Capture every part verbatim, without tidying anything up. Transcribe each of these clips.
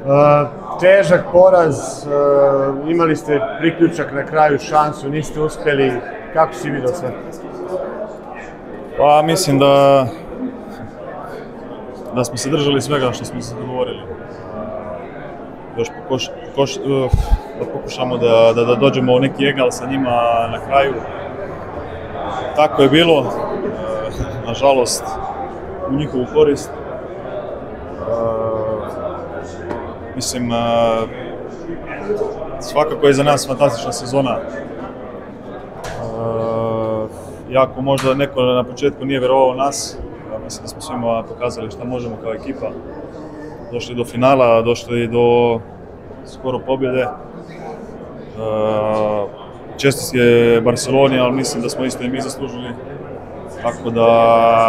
Težak poraz, imali ste priključak na kraju, šansu, niste uspjeli. Kako si vidio sve? Pa mislim da da smo se držali svega što smo se dogovorili. Još pokuš, pokuš, da pokušamo da, da, da dođemo u neki egal sa njima na kraju. Tako je bilo, nažalost, u njihovu korist. Mislim, svakako je za nas fantastična sezona. Jako možda neko na početku nije vjerovao nas. Mislim da smo svima pokazali šta možemo kao ekipa. Došli do finala, došli do skoro pobjede. Čestitke Barceloni, ali mislim da smo isto i mi zaslužili. Tako da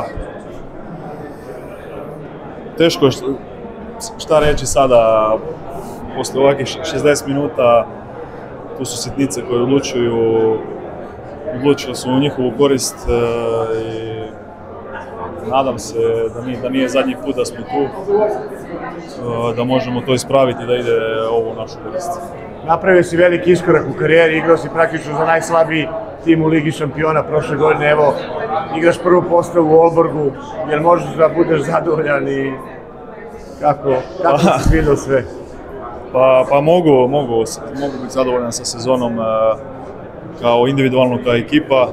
teško je šta reći sada, poslije ovakvih šezdeset minuta, tu su sitnice koje odlučuju, odlučile su u njihovu korist i nadam se da nije, da nije zadnji put da smo tu, da možemo to ispraviti da ide ovo u našu korist. Napravio si veliki iskorak u karijeri, igrao si praktično za najslabiji tim u Ligi šampiona prošle godine, evo, igraš prvu postavu u Olborgu, jer možeš da budeš zadovoljan i kako, kako si vidio sve? Pa, pa mogu, mogu, mogu biti zadovoljan sa sezonom kao individualno, kao ekipa.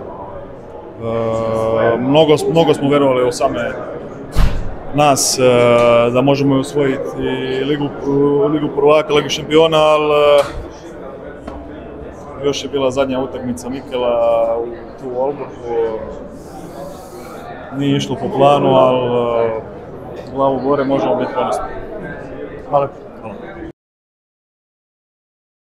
Mnogo, mnogo smo vjerovali u same nas da možemo osvojiti Ligu, Ligu prvaka, Ligu šampiona, ali još je bila zadnja utakmica Mikela u tu Olborgu. Nije išlo po planu, ali glavu gore možemo biti ponosni. Hvala.